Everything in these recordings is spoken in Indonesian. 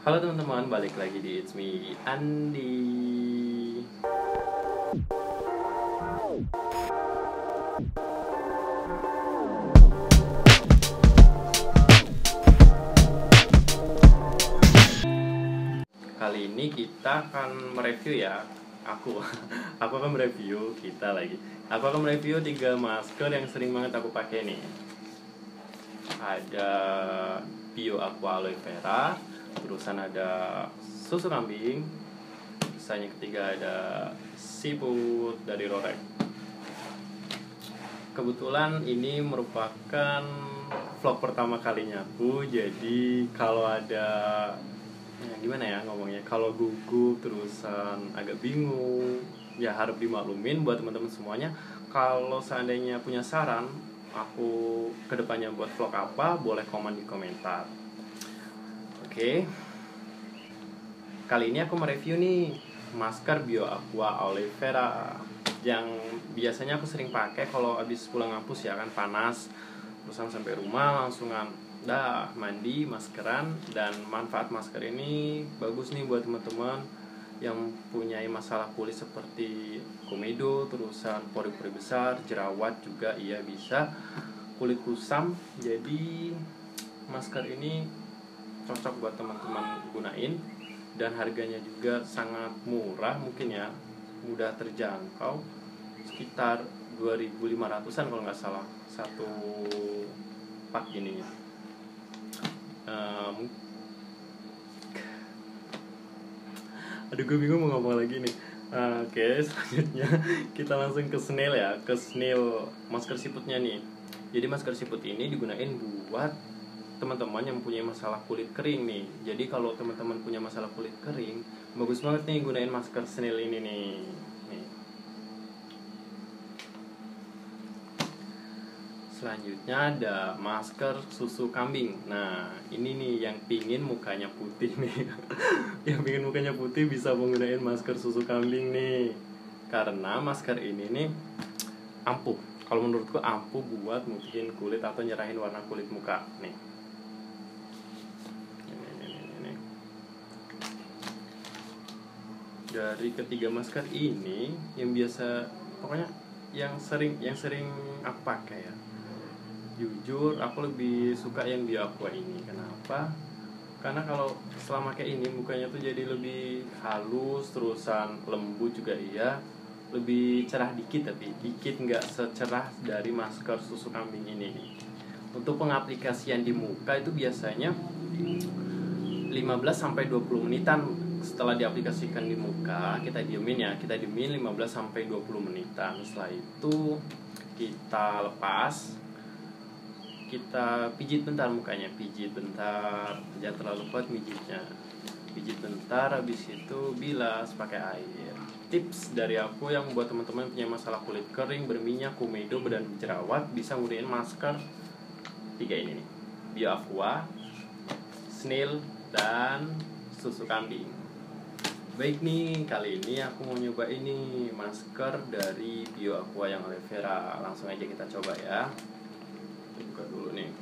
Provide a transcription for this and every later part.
Halo teman-teman, balik lagi di It's Me Andi. Kali ini kita akan mereview ya. Aku akan mereview Aku akan mereview 3 masker yang sering banget aku pakai nih. Ada Bio Aqua Aloe Vera, terusan ada susu kambing, yang ketiga ada seafood dari Rorek. Kebetulan ini merupakan vlog pertama kalinya aku, jadi kalau ada gimana ya ngomongnya, kalau gugup terusan agak bingung ya harap dimaklumin buat teman-teman semuanya. Kalau seandainya punya saran aku kedepannya buat vlog apa, boleh komen di komentar. Oke. Kali ini aku mereview nih masker Bio Aqua Aloe Vera yang biasanya aku sering pakai kalau habis pulang kampus ya kan, panas, terusan sampai rumah langsungan mandi maskeran. Dan manfaat masker ini bagus nih buat teman-teman yang punya masalah kulit seperti komedo, terusan pori-pori besar, jerawat juga iya bisa, kulit kusam. Jadi masker ini cocok buat teman-teman gunain, dan harganya juga sangat murah, mungkin ya mudah terjangkau, sekitar 2.500-an kalau nggak salah satu pak ininya. Aduh, gue bingung mau ngomong lagi nih. Oke, selanjutnya kita langsung ke Snail ya, ke Snail masker siputnya nih. Jadi masker siput ini digunain buat teman-teman yang punya masalah kulit kering nih. Jadi kalau teman-teman punya masalah kulit kering, bagus banget nih gunain masker Snail ini nih. Selanjutnya ada masker susu kambing. Nah, ini nih yang pingin mukanya putih nih. Yang pingin mukanya putih bisa menggunakan masker susu kambing nih. Karena masker ini nih ampuh. Kalau menurutku ampuh buat mutihin kulit atau nyerahin warna kulit muka nih. Ini. Dari ketiga masker ini yang biasa, pokoknya yang sering aku pakai ya, jujur aku lebih suka yang Bio Aqua ini. Kenapa? Karena kalau selama kayak ini mukanya tuh jadi lebih halus, terusan lembut juga iya, lebih cerah dikit, tapi dikit, nggak secerah dari masker susu kambing ini. Untuk pengaplikasian di muka itu biasanya 15-20 menitan. Setelah diaplikasikan di muka, kita diemin 15-20 menitan. Setelah itu kita lepas, kita pijit bentar mukanya, jangan terlalu kuat mijitnya, pijit bentar, habis itu bilas pakai air. Tips dari aku yang buat teman-teman punya masalah kulit kering, berminyak, komedo, dan jerawat, bisa nggunain masker 3 ini nih, Bio Aqua, Snail, dan susu kambing. Baik nih, kali ini aku mau nyoba ini masker dari Bio Aqua yang Aloe Vera. Langsung aja kita coba ya. Buka dulu nih.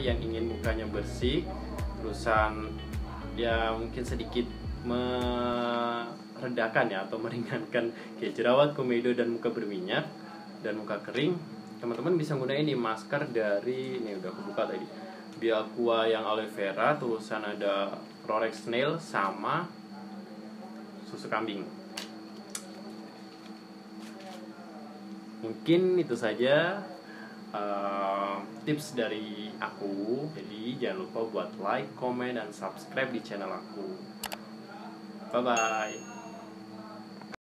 yang ingin mukanya bersih, terusan ya mungkin sedikit meredakan ya atau meringankan kayak jerawat, komedo, dan muka berminyak dan muka kering, teman-teman bisa gunain ini masker dari, ini udah aku buka tadi, Bioaqua yang aloe vera, tulisan ada Rorex Snail sama susu kambing. Mungkin itu saja tips dari aku. Jadi jangan lupa buat like, comment, dan subscribe di channel aku. Bye bye.